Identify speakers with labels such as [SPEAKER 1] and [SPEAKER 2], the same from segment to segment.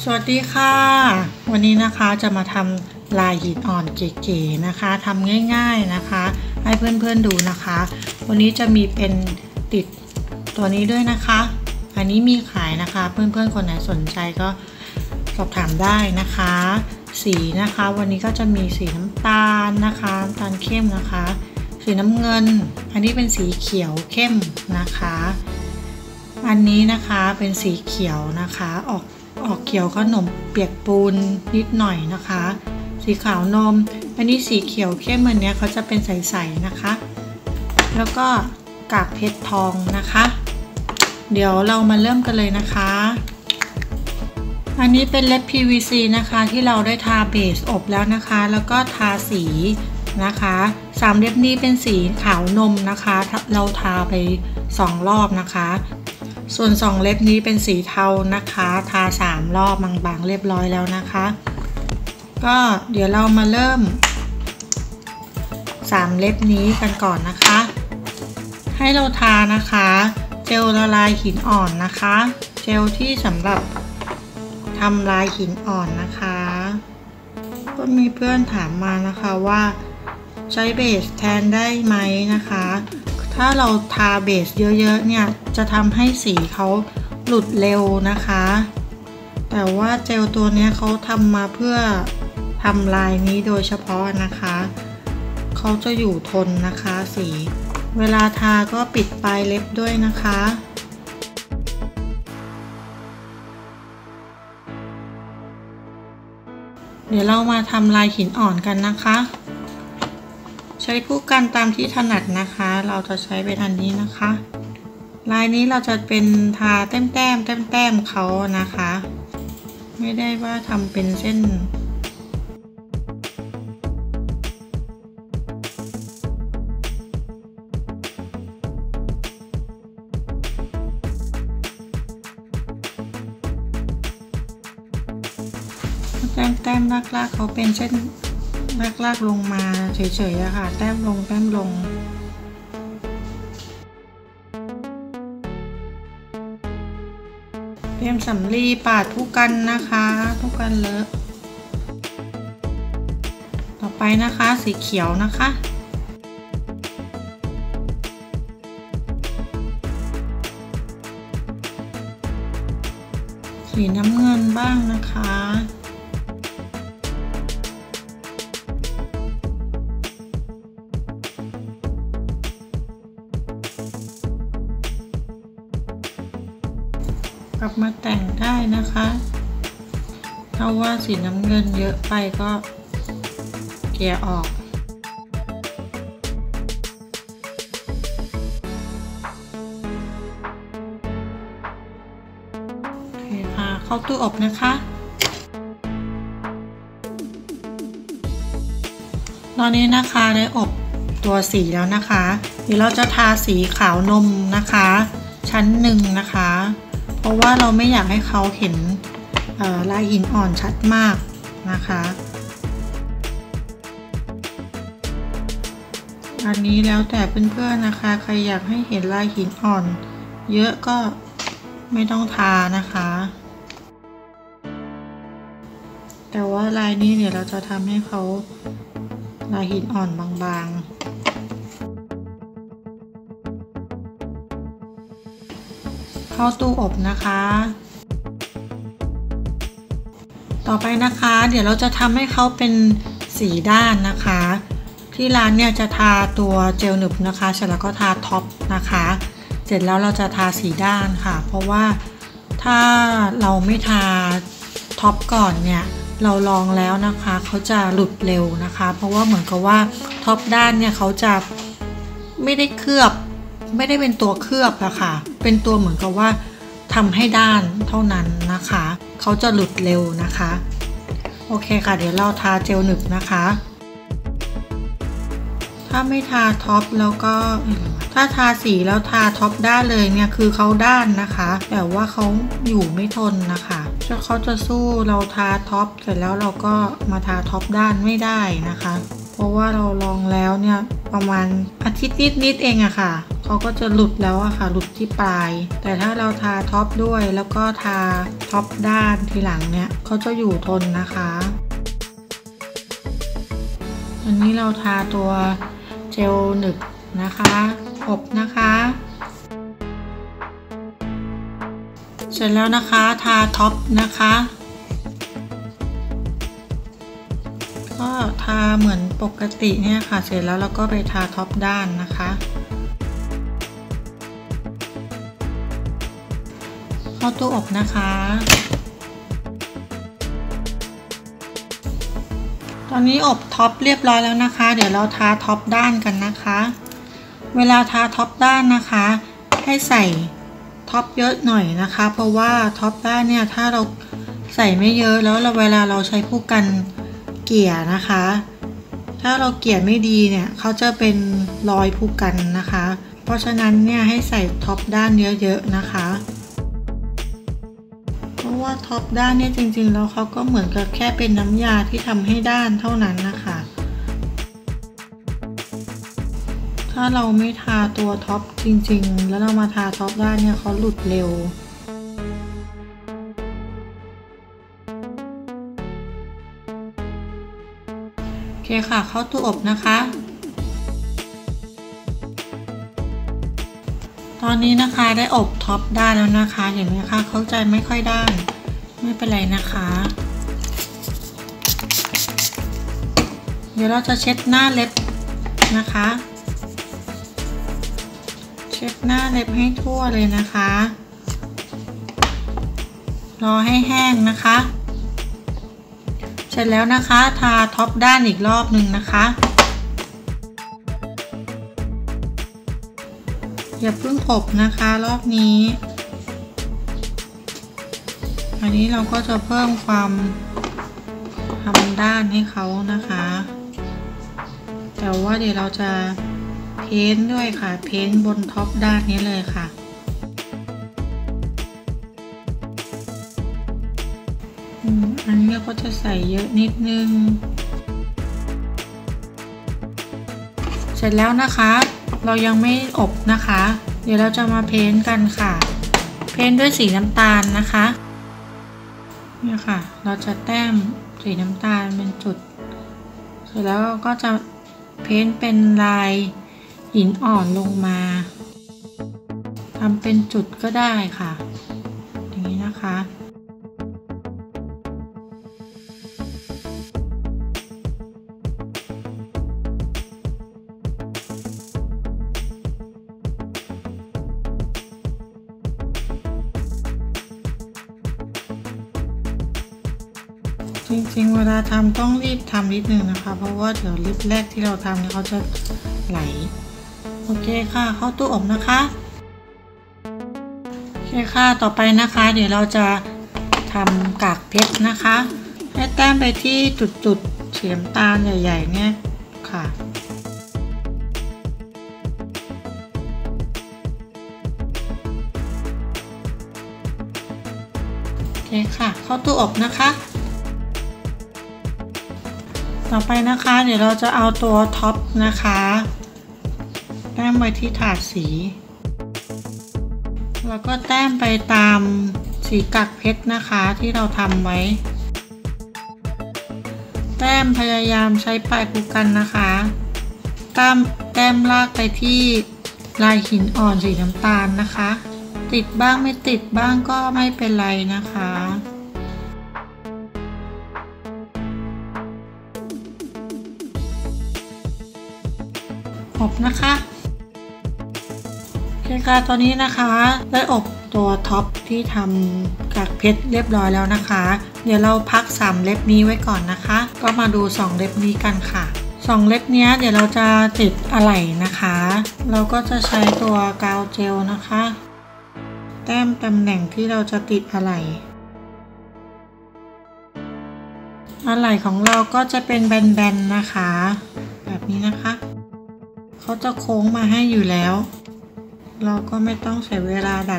[SPEAKER 1] สวัสดีค่ะวันนี้นะคะจะมาทำลายหินอ่อนเก๋ๆนะคะทำง่ายๆนะคะให้เพื่อนๆดูนะคะวันนี้จะมีเป็นติดตัวนี้ด้วยนะคะอันนี้มีขายนะคะเพื่อนๆคนไหนสนใจก็สอบถามได้นะคะสีนะคะวันนี้ก็จะมีสีน้ำตาลนะคะน้ำตาลเข้มนะคะสีน้ำเงินอันนี้เป็นสีเขียวเข้มนะคะอันนี้นะคะเป็นสีเขียวนะคะออกเขียวขนมเปียกปูนนิดหน่อยนะคะสีขาวนมอันนี้สีเขียวเข้มเหมือนนี้เขาจะเป็นใสๆนะคะแล้วก็กากเพชรทองนะคะเดี๋ยวเรามาเริ่มกันเลยนะคะอันนี้เป็นเล็บ PVC นะคะที่เราได้ทาเบสอบแล้วนะคะแล้วก็ทาสีนะคะ3เล็บนี้เป็นสีขาวนมนะคะเราทาไป2รอบนะคะส่วน2เล็บนี้เป็นสีเทานะคะทา3รอบบางๆเรียบร้อยแล้วนะคะก็เดี๋ยวเรามาเริ่ม3เล็บนี้กันก่อนนะคะให้เราทานะคะเจลละลายหินอ่อนนะคะเจลที่สำหรับทำลายหินอ่อนนะคะก็มีเพื่อนถามมานะคะว่าใช้เบสแทนได้ไหมนะคะถ้าเราทาเบสเยอะๆเนี่ยจะทำให้สีเขาหลุดเร็วนะคะแต่ว่าเจลตัวนี้เขาทำมาเพื่อทำลายนี้โดยเฉพาะนะคะเขาจะอยู่ทนนะคะสีเวลาทาก็ปิดปลายเล็บด้วยนะคะเดี๋ยวเรามาทำลายหินอ่อนกันนะคะใช้คู่กันตามที่ถนัดนะคะเราจะใช้เป็นอันนี้นะคะลายนี้เราจะเป็นทาแต้มเขานะคะไม่ได้ว่าทำเป็นเส้นแต้มลากเขาเป็นเส้นลากลงมาเฉยๆอะค่ะแต้มลงเตรียมสำลีปาดผู้กันนะคะผู้กันเลอะต่อไปนะคะสีเขียวนะคะสีน้ำเงินบ้างนะคะกลับมาแต่งได้นะคะถ้าว่าสีน้ำเงินเยอะไปก็เกลี่ยออกโอเคค่ะเข้าตู้อบนะคะตอนนี้นะคะได้อบตัวสีแล้วนะคะเดี๋ยวเราจะทาสีขาวนมนะคะชั้นหนึ่งนะคะเพราะว่าเราไม่อยากให้เขาเห็นลายหินอ่อนชัดมากนะคะอันนี้แล้วแต่เพื่อนๆนะคะใครอยากให้เห็นลายหินอ่อนเยอะก็ไม่ต้องทานะคะแต่ว่าลายนี้เดี๋ยวเราจะทำให้เขาลายหินอ่อนบางๆเข้าตู้อบนะคะต่อไปนะคะเดี๋ยวเราจะทำให้เขาเป็นสีด้านนะคะที่ร้านเนี่ยจะทาตัวเจลหนึบนะคะเสร็จแล้วก็ทาท็อปนะคะเสร็จแล้วเราจะทาสีด้านค่ะเพราะว่าถ้าเราไม่ทาท็อปก่อนเนี่ยเราลองแล้วนะคะเขาจะหลุดเร็วนะคะเพราะว่าเหมือนกับว่าท็อปด้านเนี่ยเขาจะไม่ได้เคลือบไม่ได้เป็นตัวเคลือบอะค่ะเป็นตัวเหมือนกับว่าทำให้ด้านเท่านั้นนะคะเขาจะหลุดเร็วนะคะโอเคค่ะเดี๋ยวเราทาเจลหนึบนะคะถ้าไม่ทาท็อปแล้วก็ถ้าทาสีแล้วทาท็อปด้านเลยเนี่ยคือเขาด้านนะคะแต่ว่าเขาอยู่ไม่ทนนะคะเขาจะสู้เราทาท็อปเสร็จแล้วเราก็มาทาท็อปด้านไม่ได้นะคะเพราะว่าเราลองแล้วเนี่ยประมาณอาทิตย์นิดเองอะค่ะเขาก็จะหลุดแล้วอะค่ะหลุดที่ปลายแต่ถ้าเราทาท็อปด้วยแล้วก็ทาท็อปด้านทีหลังเนี่ยเขาจะอยู่ทนนะคะอันนี้เราทาตัวเจลหนึบนะคะอบนะคะเสร็จแล้วนะคะทาท็อปนะคะก็ทาเหมือนปกติเนี่ยค่ะเสร็จแล้วเราก็ไปทาท็อปด้านนะคะเข้าตู้อบนะคะตอนนี้อบท็อปเรียบร้อยแล้วนะคะเดี๋ยวเราทาท็อปด้านกันนะคะเวลาทาท็อปด้านนะคะให้ใส่ท็อปเยอะหน่อยนะคะเพราะว่าท็อปด้านเนี่ยถ้าเราใส่ไม่เยอะแล้วเวลาเราใช้ผู้กันเกลี่ยนะคะถ้าเราเกลี่ยไม่ดีเนี่ยเขาจะเป็นรอยผู้กันนะคะเพราะฉะนั้นเนี่ยให้ใส่ท็อปด้านเยอะๆนะคะเพราะว่าท็อปด้านเนี่ยจริงๆแล้วเขาก็เหมือนกับแค่เป็นน้ำยาที่ทำให้ด้านเท่านั้นนะคะถ้าเราไม่ทาตัวท็อปจริงๆแล้วเรามาทาท็อปด้านเนี่ยเขาหลุดเร็วโอเคค่ะเข้าตู้อบนะคะตอนนี้นะคะได้อบท็อปด้านแล้วนะคะเห็นไหมคะเข้าใจไม่ค่อยด้านไม่เป็นไรนะคะเดี๋ยวเราจะเช็ดหน้าเล็บนะคะเช็ดหน้าเล็บให้ทั่วเลยนะคะรอให้แห้งนะคะเสร็จแล้วนะคะทาท็อปด้านอีกรอบหนึ่งนะคะอย่าเพิ่งอบนะคะรอบนี้อันนี้เราก็จะเพิ่มความทำด้านให้เขานะคะแต่ว่าเดี๋ยวเราจะเพ้นท์ด้วยค่ะเพ้นท์บนท็อปด้านนี้เลยค่ะอันนี้เราก็จะใส่เยอะนิดนึงเสร็จแล้วนะคะเรายังไม่อบนะคะเดี๋ยวเราจะมาเพ้นท์กันค่ะเพ้นท์ด้วยสีน้ำตาลนะคะเนี่ยค่ะเราจะแต้มสีน้ำตาลเป็นจุดเสร็จแล้วก็จะเพ้นท์เป็นลายหินอ่อนลงมาทำเป็นจุดก็ได้ค่ะอย่างนี้นะคะจริงๆเวลาทำต้องรีบทำนิดนึงนะคะเพราะว่าเดี๋ยวลิปแรกที่เราทำเนี่ยเขาจะไหลโอเคค่ะเข้าตู้อบนะคะโอเคค่ะต่อไปนะคะเดี๋ยวเราจะทำกากเพชรนะคะให้แต้มไปที่จุดๆสีน้ำตาลใหญ่ๆเนี่ยค่ะโอเคค่ะเข้าตู้อบนะคะต่อไปนะคะเดี๋ยวเราจะเอาตัวท็อปนะคะแต้มไปที่ถาดสีแล้วก็แต้มไปตามสีกากเพชรนะคะที่เราทำไว้แต้มพยายามใช้ปลายผู้กันนะคะแต้มลากไปที่ลายหินอ่อนสีน้ำตาลนะคะติดบ้างไม่ติดบ้างก็ไม่เป็นไรนะคะอบนะคะโอเคค่ะตอนนี้นะคะได้อบตัวท็อปที่ทำกากเพชรเรียบร้อยแล้วนะคะเดี๋ยวเราพัก3เล็บนี้ไว้ก่อนนะคะก็มาดู2เล็บนี้กันค่ะ2เล็บนี้เดี๋ยวเราจะติดอะไหล่นะคะเราก็จะใช้ตัวกาวเจลนะคะแต้มตำแหน่งที่เราจะติดอะไหล่ของเราก็จะเป็นแบนๆนะคะแบบนี้นะคะเขาจะโค้งมาให้อยู่แล้วเราก็ไม่ต้องใช้เวลาดัด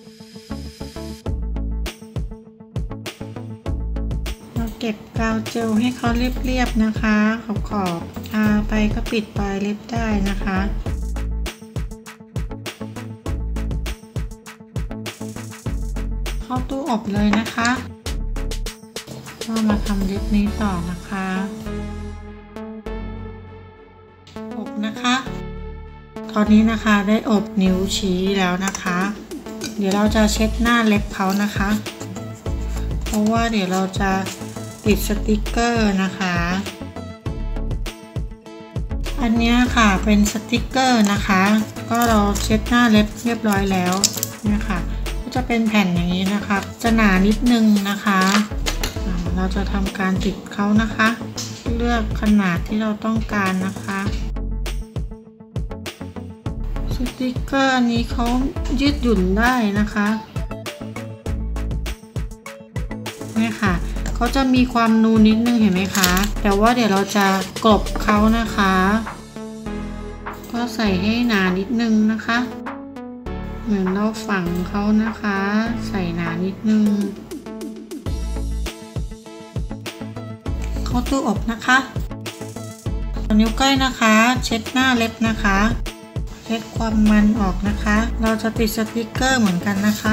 [SPEAKER 1] เราเก็บกาวเจลให้เขาเรียบๆนะคะขอบทาไปก็ปิดปลายเล็บได้นะคะเข้าตู้อบเลยนะคะก็มาทำลิปนี้ต่อนะคะอบนะคะตอนนี้นะคะได้อบนิ้วชี้แล้วนะคะเดี๋ยวเราจะเช็ดหน้าเล็บเขานะคะเพราะว่าเดี๋ยวเราจะติดสติกเกอร์นะคะอันนี้ค่ะเป็นสติกเกอร์นะคะก็เราเช็ดหน้าเล็บเรียบร้อยแล้วเนี่ยค่ะก็จะเป็นแผ่นอย่างนี้นะคะจะหนานิดนึงนะคะเราจะทำการติดเขานะคะเลือกขนาดที่เราต้องการนะคะสติกเกอร์นี้เขายืดหยุ่นได้นะคะเนี่ยค่ะเขาจะมีความนูนนิดนึงเห็นไหมคะแต่ว่าเดี๋ยวเราจะกลบเขานะคะก็ใส่ให้หนานิดนึงนะคะเหมือนเราฝังเขานะคะใส่หนานิดนึงเข้าตู้อบนะคะนิ้วก้อยนะคะเช็ดหน้าเล็บนะคะเช็ดความมันออกนะคะเราจะติดสติกเกอร์เหมือนกันนะคะ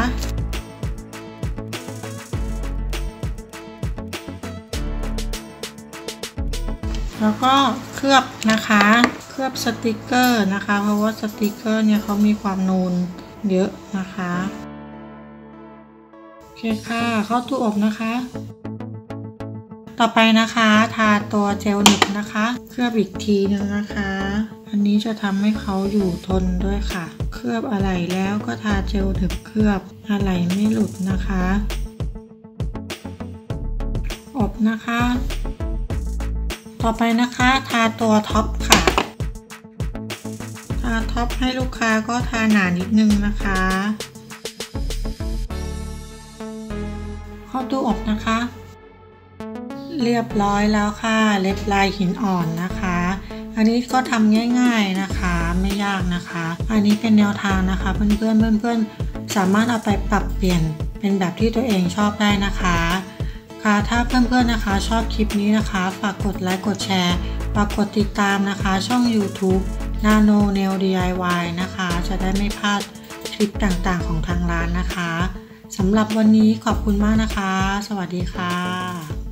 [SPEAKER 1] แล้วก็เคลือบนะคะเคลือบสติกเกอร์นะคะเพราะว่าสติกเกอร์เนี่ยเขามีความนูนเยอะนะคะโอเคค่ะเข้าตู้อบนะคะต่อไปนะคะทาตัวเจลหนึบนะคะเคลือบอีกทีนึงนะคะอันนี้จะทำให้เขาอยู่ทนด้วยค่ะเคลือบอะไรแล้วก็ทาเจลหนึบเคลือบอะไรไม่หลุดนะคะอบนะคะต่อไปนะคะทาตัวท็อปค่ะทาท็อปให้ลูกค้าก็ทาหนานิดนึงนะคะเข้าตู้อบนะคะเรียบร้อยแล้วค่ะเล็บลายหินอ่อนนะคะอันนี้ก็ทำง่ายๆนะคะไม่ยากนะคะอันนี้เป็นแนวทางนะคะเพื่อนๆสามารถเอาไปปรับเปลี่ยนเป็นแบบที่ตัวเองชอบได้นะคะค่ะถ้าเพื่อนๆนะคะชอบคลิปนี้นะคะฝากกดไลค์กดแชร์ฝากกดติดตามนะคะช่อง YouTube Nano Nail DIY นะคะจะได้ไม่พลาดคลิปต่างๆของทางร้านนะคะสำหรับวันนี้ขอบคุณมากนะคะสวัสดีค่ะ